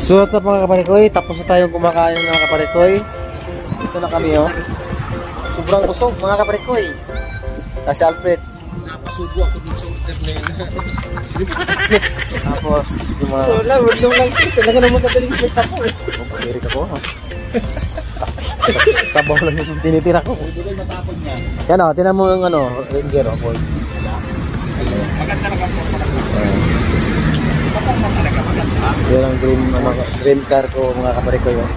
So what's up mga kaparikoy, tapos na tayong kumakain mga kaparikoy. Dito na kami oh. Sobrang busog mga kaparikoy. Kasi Alfred napasugo ako dito sa tapos yung mga wala, wala lang talaga naman kadaling place ako eh. Pagkirik ako ha. Tabaw lang yung tinitira ko. Matapon niya. Yan o, tinan mo yung ano, ranger o Ford. Maganda lang ako. Yan ang dream car ko mga kaparikoy oh.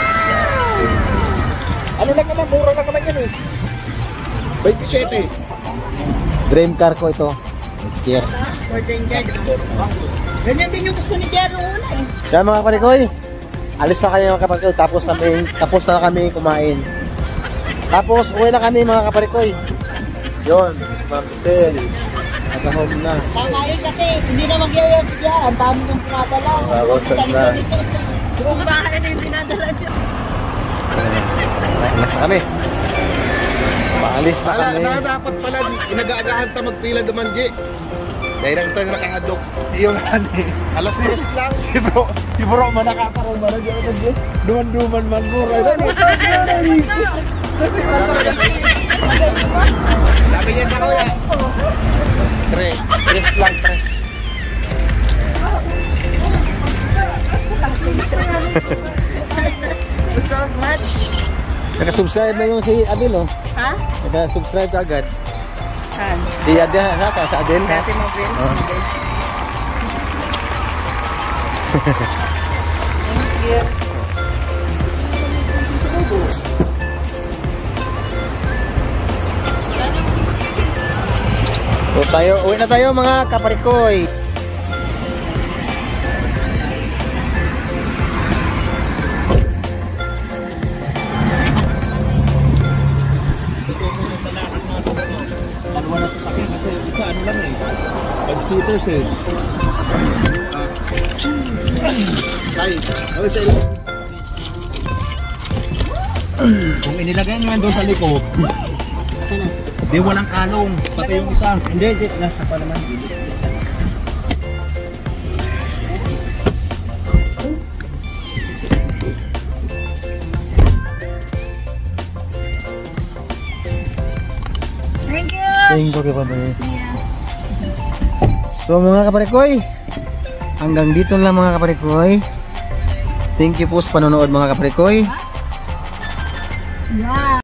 Ano lang naman, mura lang naman yan eh. 27. Dream car ko ito. Next year. Ganyan din yung gusto ni Jero una eh. Kaya mga kaparikoy, alis na kami mga kaparikoy. Tapos na kami kumain. Tapos uwi na kami mga kaparikoy. Yun, si Ma'am Sel. Naka-home na. Tama yun kasi hindi na mag-iayos si Jero. Ang dami yung pinadala. Bawasan na. Kung bakit na yung pinadala niyo. Alis na kami. Paalis na kami. Dapat pala, inagaagahan ta magpila duman, G. Dahil lang tayo nakahadok. Yung hani. Alas 10 lang. Si bro man nakakarong man. Duman-duman man bro. Sabi niya sa kuya. 3 lang, 3. So much. Naka-subscribe na yung si Adil oh. Ha? Naka-subscribe ka agad. Saan? Si Adil ha? Sa Adil ha? Dati mo rin. Thank you. So uwi na tayo mga kaparikoy. Dalawa na sasakyan kasi isa ano lang eh. 5-seaters eh. Ay, okay sa ilo. Kung inilagay nyo yan doon sa likod, di walang kalong, pati yung isa. Hindi, nasa pa naman. Thank you. Thank you pa ba? So mga kaparikoy, hanggang dito lang mga kaparikoy. Thank you po sa panonood mga kaparikoy. Yeah.